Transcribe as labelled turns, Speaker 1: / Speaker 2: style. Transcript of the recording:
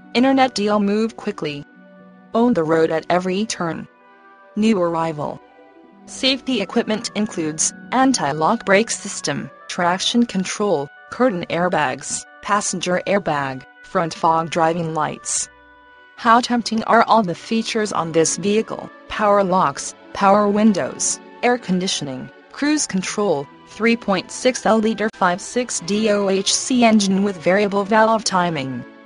Speaker 1: Internet deal, move quickly. Own the road at every turn. New arrival. Safety equipment includes anti-lock brake system, traction control, curtain airbags, passenger airbag, front fog driving lights. How tempting are all the features on this vehicle: power locks, power windows, air conditioning, cruise control, 3.6L-liter 5.6 DOHC engine with variable valve timing,